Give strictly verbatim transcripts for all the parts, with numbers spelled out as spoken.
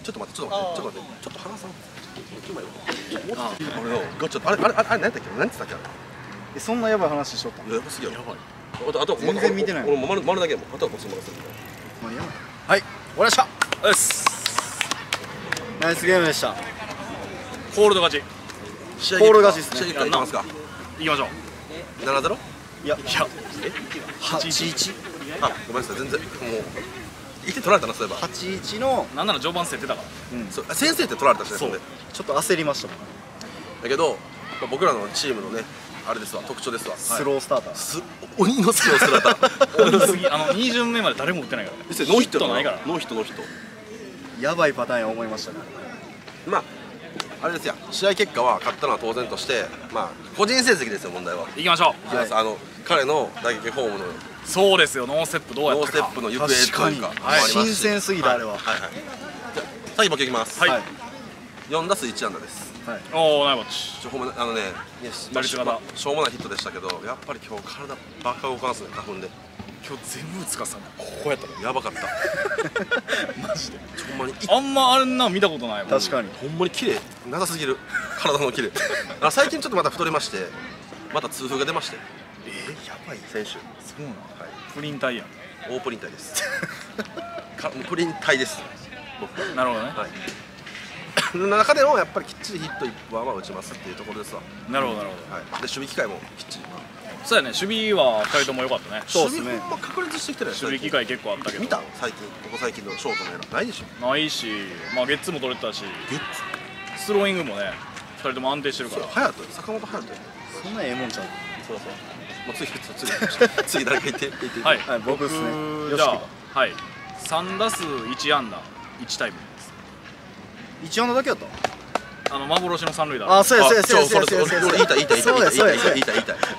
ちょっと待ってちょっと待ってちょっと待ってちょっと話そう。今よちょっともっと俺のガチャあれあれあれ何やったっけ何て言ったっけあれ。 えそんなやばい話しとったの？ やばすぎやろ。やばい。あとあと全然見てない。 俺も丸丸だけやもん。あとはもうそのままするみたいな。 まあやばい。はい終わりました。 よしナイスゲームでした。 コールド勝ち試合コール勝ちですね。 試合結果いきますか。 いきましょう。 ななゼロ。 いやいやえはちいちあごめんなさい全然もういって取られたなそういえば。 はちいちのなんなら序盤競ってたからうんそう先生って取られたしね。 そうそんでちょっと焦りましたもん。 だけどまあ僕らのチームのねあれですわ特徴ですわ。 スロースターター。 す鬼のスロースラター。 鬼すぎあのに巡目まで誰も打ってないから実際ノーヒットヒットないからノーヒットノーヒット。 やばいパターンや思いましたね。 まああれですよ試合結果は勝ったのは当然としてまあ個人成績ですよ問題は。 いきましょいきます、あの彼の打撃フォームのうそうですよノーステップどうやノーステったかップの行方というか確かにもありますし新鮮すぎたあれははいはいはい。じゃあ先僕いきます。 はいはいよん打数いち安打です。 はい。 おおナイスバッチちょほんまあのねね打率がまあしょうもないヒットでしたけどやっぱり今日体バカ動かすね花粉で今日全部打つかさここうやったのやばかったマジでほんまにいあんまあんな見たことないもん確かに。 ほんまに綺麗なさすぎる体の綺麗あ最近ちょっとまた太りましてまた痛風が出ましてえー、やばい先週そうなのはいプリン体やん大プリン体ですかもうプリン体です僕なるほどねはい中でもやっぱりきっちりヒットいっぽんは打ちますっていうところですわ。 なるほどなるほどはい、で守備機会もきっちりそうやね守備はふたりとも良かったねそうっすね守備ほんま確立してきてるやん守備機会結構あったけど見た最近ここ最近のショートのエラーないでしょ。 ないしまあゲッツーも取れてたしゲッスローイングもねふたりとも安定してるからツ隼人坂本隼人そんなええもんちゃう。 そうそうもう次次次誰か言って言ってはい、 はい僕っすねじゃあはいさん打数いち安打いちタイムです一安打だけやった。 あの幻の三塁打あそうやそうやそうやそれそうやそうやそれ言いたい言いたい言いたいそうやそうや言いたい言いたい言いたい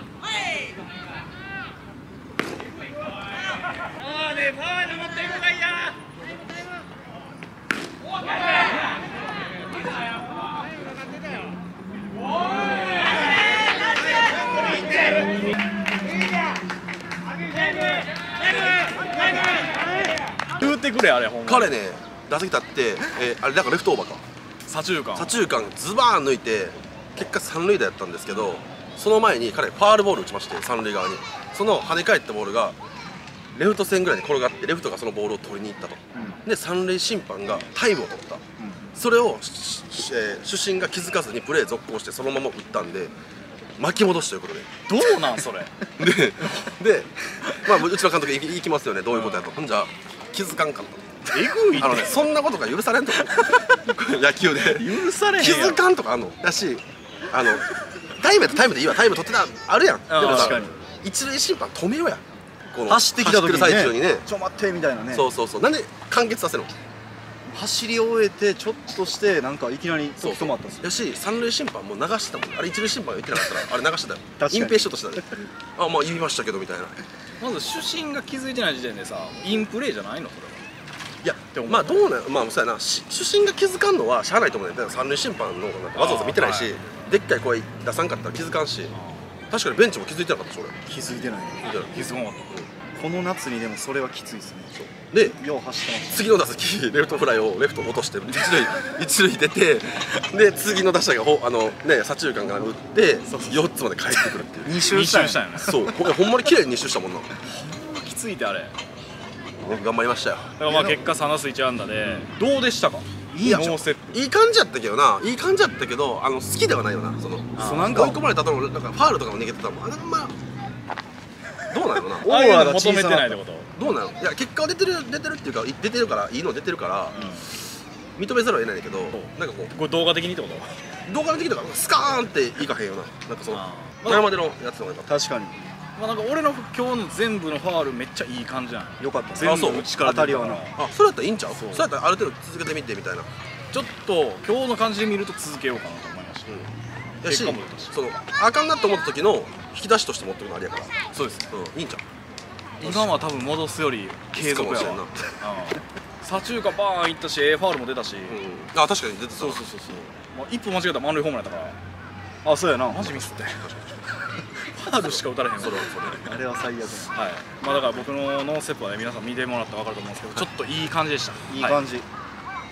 言うてくれあれほんま彼ね打席立ってえーあれだからレフトオーバーか左中間左中間ズバーン抜いて結果三塁打やったんですけどその前に彼ファールボール打ちまして三塁側にその跳ね返ったボールがレフト線ぐらいに転がってレフトがそのボールを取りに行ったと、 うんで三塁審判がタイムを取った、それを、ししえー主審が気づかずにプレー続行してそのまま打ったんで巻き戻しということでどうなんそれでで、まあ、うちの監督行きますよねどういうことやと、ほんじゃ気づかんかったえぐいってあのねそんなことが許されんと野球で許されへん気やんづかんとかあんのだしあのタイムやったらタイムでいいわタイム取ってたあるやんであーもさ確かに一塁審判止めようやこの走ってきた時に走ってる最中にねねちょ待ってみたいなね。 そうそうそうなんで完結させるの走り終えてちょっとしてなんかいきなりそう止まったんですよ。 やし三塁審判も流してたもんあれ一塁審判が言ってなかったらあれ流してたよ確かに隠蔽しようとしてたよあまあ言いましたけどみたいなまず主審が気づいてない時点でさインプレーじゃないのそれはいや思うまあどうなんまあそうやなし主審が気づかんのはしゃあないと思うねだから三塁審判のなんかわざわざ見てないし、 あーはでっかい声出さんかったら気づかんし確かにベンチも気づいてなかったし俺気づいてない。 見てない気づかなかっこの夏にでもそれはきついですね。 でよう走ってます。 次の打席レフトフライをレフト落として一塁一塁出てで次の打者がほあのね左中間から打ってよっつまで帰ってくるっていう二た周したんや二周したんやねそうほほんまに綺麗にに周したもんなきついってあれ僕頑張りましたよだからまあ結果さん打数いち安打でどうでしたかいいやんノーステップいい感じやったけどないい感じやったけどあの好きではないよなそのそうなんか追い込まれたところなんかファールとかも逃げてたもんあれまあどうなのなああいうのオーラが求めて小さなないってことどうなのいや結果は出てる出てるっていうか出てるからいいの出てるから認めざるを得ないんだけどなんかこうこれ動画的にってこと動画の時とかスカーンっていかへんよななんかそのあー前までのやつの方がよかっ確かにまあなんか俺の今日の全部のファールめっちゃいい感じじゃんよかったです。 全あそう部内から当たりはなたあそれやったらいいんちゃうそうそれやったらある程度続けてみてみたいなちょっと今日の感じで見ると続けようかなと思いましたやし結果も出たしそのあかんなと思った時の引き出しとして持ってるのありやからそうですうんいいんちゃう今は多分戻すより継続やわいつかもしれんなうん左中間バーンいったし A ファールも出たしうんあ確かに出てたそうそうそうそうまあ一歩間違えたら満塁ホームランやったからあそうやな。 マジミスってファールしか打たれへんわそれはそれあれは最悪。 はいまあだから僕のノーステップはね皆さん見てもらったら分かると思うんですけどちょっといい感じでしたいい感じ。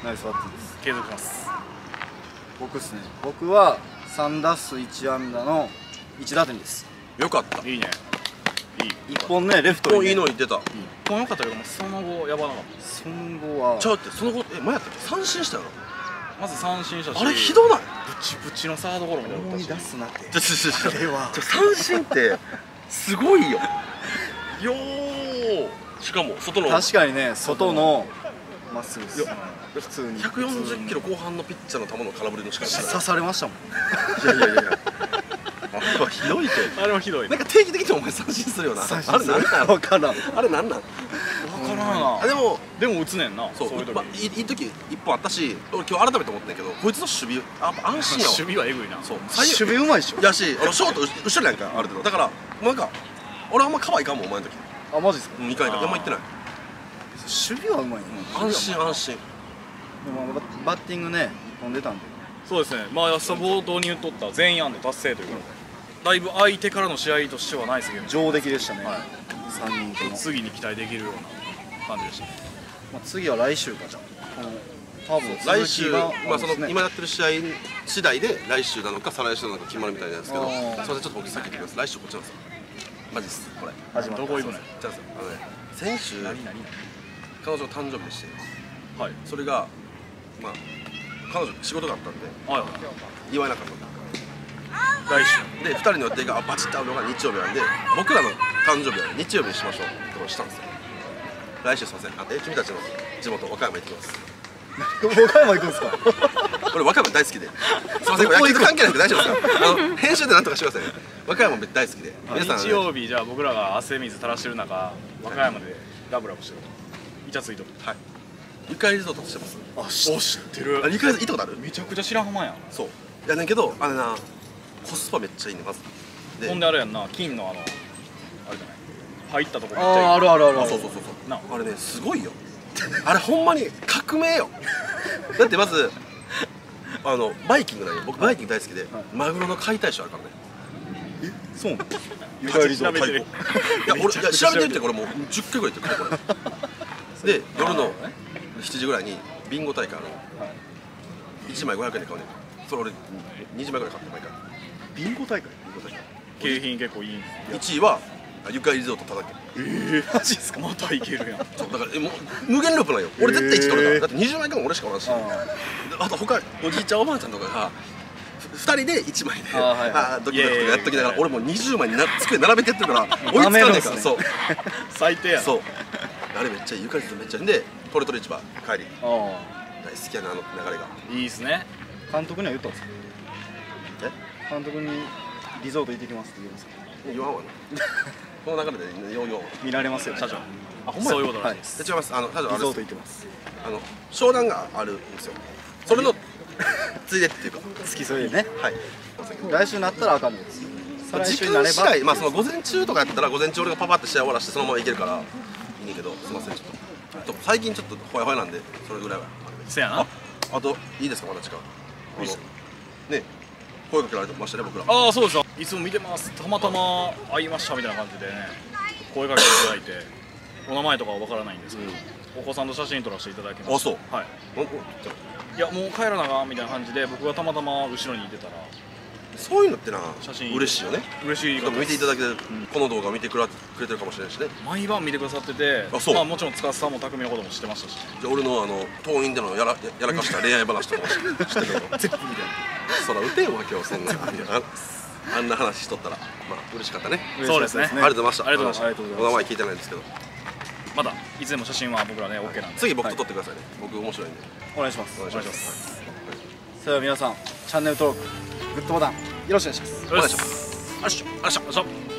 ナイスバッティングです。 継続します。 僕ですね、僕はさん打数いち安打のいち打点です。 よかった。 いいね。いい。 いっぽんね、レフトに、ね、 もういいのに出た。 いっぽん良かったけども、その後やばなかった。 その後はちゃうって、その後え前やったっけ三振したよまず三振したし、 な。あれひどない？ ブチブチのサードゴロみたいなの打思いったし。 出すなって。 ちょちょちょあれはちょ三振ってすごいよ。よー。しかも外の確かにね、外のまっすぐです。 いや普通にひゃくよんじゅっキロ後半のピッチャーの球の空振りの仕方した刺されましたもん。 いやいやいやいや。あれはひどいって。 あれはひどいね。 なんか定期的にお前三振するよな。 三振あれなんなん？ 分からん。 あれなんなん？ わからんな。 あでもでも打つねんな。 そうそういう時。 まいいい時一本あったし、俺今日改めて思ったんやけど、こいつの守備あやっぱ安心やわ。 守備はえぐいな。 そう。 守備うまいっしょ。 やし、あのショート後ろやんかある程度。だからなんか俺あんまカバーいかんもんお前の時。 あ、マジですか。 うん、にかいかあんま行ってない。 守備はうまいね。 安心安心。 でもババッティングね、飛んでたんで。 そうですね。まあ安田冒頭に言っとった全員安打達成ということで、だいぶ相手からの試合としてはナイスゲーム。 上出来でしたね。 はいさんにんとも。 次に期待できるような感じでした。 まあ次は来週かじゃあ。この多分来週続きがまあそのるんですね今やってる試合次第で来週なのか再来週なのか決まるみたいなんですけど、 あすみーませんちょっと僕先言ってきます。来週こっちなんですよ。マジですこれ。 始まった。 どこ行くのよ。 じゃああのね先週何何彼女の誕生日でして、 はい。 それがまあ彼女仕事があったんではい。 祝えなかったん来週。 でふたりの予定がバチッと合うのが日曜日なんで、僕らの誕生日は日曜日にしましょうってことをしたんですよ。来週すいませんあえ君たちの地元和歌山行ってきます。 和歌山行くんですか。 俺和歌山大好きで、すいませんこれ野球と関係ないんで大丈夫ですか。あの編集でなんとかしてくださいね。和歌山めっちゃ大好きで皆さん、ね、 日曜日じゃあ僕らが汗水垂らしてる中、和歌山でラブラブしてると。イチャついとる。 はいゆかりリゾートしてます。 あ、知ってるあゆかり行ったことある？ めちゃくちゃ知らんはまやん。 そういやねんけどあれなコスパめっちゃいいねまずでほんであれやんな、金のあのあれじゃない入ったとこめっちゃいい。 ああ、あるあるある。 あそうそうそうそうなあれねすごいよあれほんまに革命よだってまずあのバイキングなんよ僕バイキング大好きで、マグロの解体ショーあるからね。 え、そうなの。 ゆかりリゾート調べてるいや俺いや調べてるってこれもうじゅっかいぐらい言ってるこれで夜のしちじぐらいにビンゴ大会あるのいちまいごひゃくえんで買うねん。それ俺にじまいぐらい買って毎回ビンゴ大会。 ビンゴ大会景品結構いいんや。 いちいはゆかりリゾートただけええマジですか。またいけるやん。 そうだからえもう無限ループなんよ俺絶対いち取るからだってにじゅうまいかも俺しかおらんしああと他おじいちゃんおばあちゃんとかがふたりでいちまいであはいはいあドキドキとかやっときながらいやいやいや俺もうにじゅうまいにな机並べてやってるから追いつかダメねなんすねえからそう最低やな。 そうあれめっちゃいいゆかりリゾートめっちゃいいんでトレトレ市場帰りあ。 大好きやなあの流れがいいっすね。 監督には言ったんですか。 え監督にリゾート行ってきますって言うんですか。 言わんわなこの流れでようよう見られますよ、 社長。 あほんまやそういうことなんはい。 です。 で違いますあの社長あれリゾートです行ってます。 あの商談があるんですよそれのついでっていうか付き添いでね。 はい来週になったらあかんのです。再来時週になれば。 間次第まあその午前中とかやったら午前中俺がパパって試合終わらしてそのままいけるからいいねんけどすいませんちょっとちょっと最近ちょっとほやほやなんでそれぐらいはせやな。 ああといいですかまだ時間いいっすあのね声かけられてましたね僕らああそうですよ。いつも見てます。たまたま会いましたみたいな感じでね、声かけていただいて、お名前とかはわからないんですけど、お子さんと写真撮らせていただきました。 あそうはい。 おおじゃいやもう帰らなあかんみたいな感じで僕がたまたま後ろにいてたらあそういうのってな写真嬉しいよね嬉しいしかも見ていただけてこの動画を見てくれくれてるかもしれないしね毎晩見てくださってて、 あそうまあもちろん司さんも匠のことも知ってましたし、 じゃあ俺のあの党員でのやらややらかした恋愛話とかも知ってるの全部見てる。 そら打てよ今日そんなああんな話しとったらまあ嬉しかったねそうですねありがとうございましたありがとうございましたありがとうございますお名前聞いてないんですけどまだいつでも写真は僕らね OK なんで、 次僕と撮ってくださいね僕面白いんでお願いします。 お願いしまお願いしますすそれでは皆さん、チャンネル登録、グッドボタンよろしくお願いします。 お願いします。 あっしょあっしょよいしょ。